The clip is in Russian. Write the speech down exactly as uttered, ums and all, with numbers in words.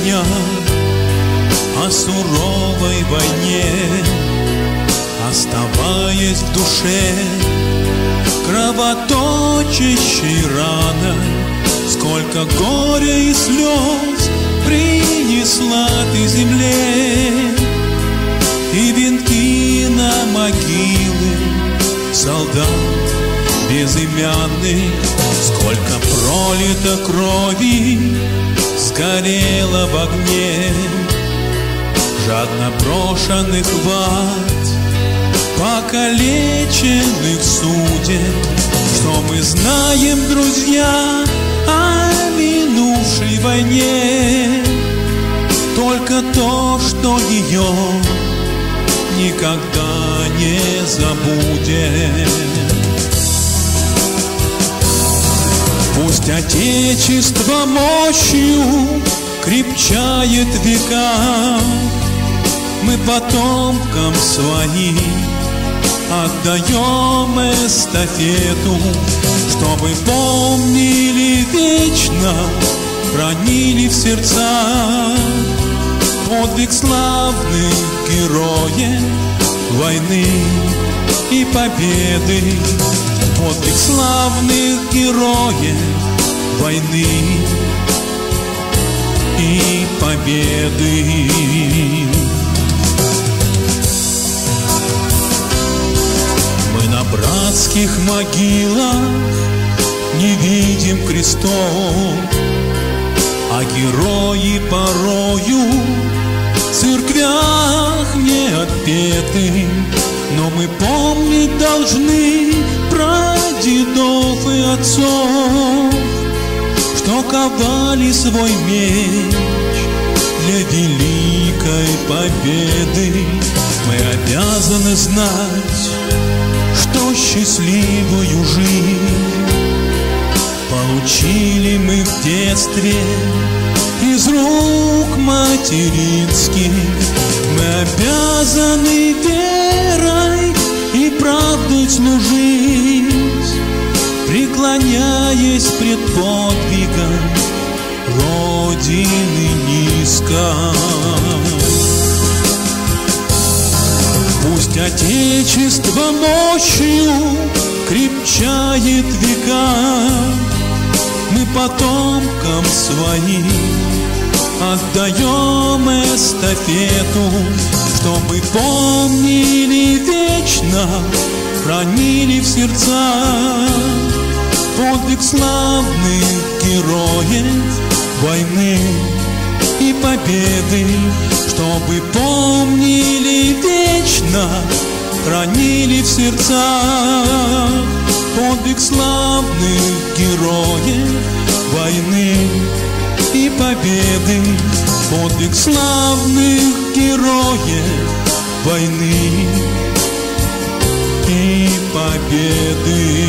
песня о суровой войне, оставаясь в душе кровоточащей раной. Сколько горя и слез принесла ты земле, и венки на могилы солдат безымянных. Сколько пролито крови сгорело в огне, жадно брошенных ват, покалеченных судеб. Что мы знаем, друзья, о минувшей войне? Только то, что ее никогда не забудем. Пусть Отечество мощью крепчает века, мы потомкам своим отдаем эстафету, чтобы помнили вечно, хранили в сердцах подвиг славных героев войны и победы. Подвиг славных героев войны и победы. Мы на братских могилах не видим крестов, а герои порою в церквях не отпеты. Но мы помнить должны прадедов и отцов, что ковали свой меч для великой победы. Мы обязаны знать, что счастливую жизнь получили мы в детстве из рук материнских. Мы обязаны верой и правдой служить, преклоняясь пред подвигом Родины низко. Пусть Отечество мощью крепчает века, мы потомкам своим отдаем эстафету, чтобы помнили вечно, хранили в сердцах подвиг славных героев войны и победы. Чтобы помнили вечно, хранили в сердцах подвиг славных героев войны и победы. Подвиг славных героев войны и победы.